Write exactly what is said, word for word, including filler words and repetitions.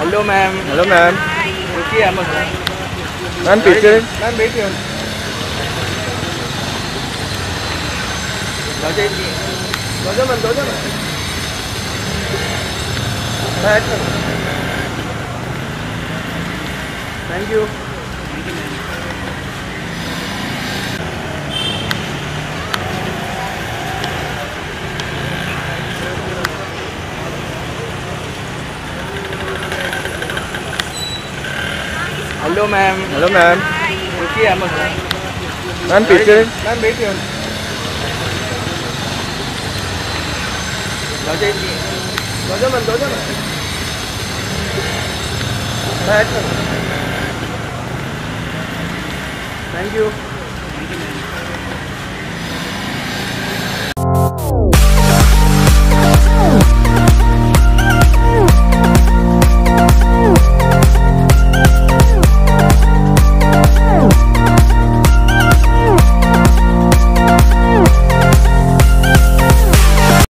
Hello ma'am. Hello ma'am. रुकिए ma'am. Ma'am पीछे। Ma'am बैठिए। दो जाइए। दो जाओ मैम, दो जाओ मैम। बैठ। Thank you. Hello ma'am. Hello ma'am. रुकिए मैम। मैम पीछे। मैम बैठिए। दो जाइए। दो जाओ मैम, दो जाओ मैम। बैठ। Thank you.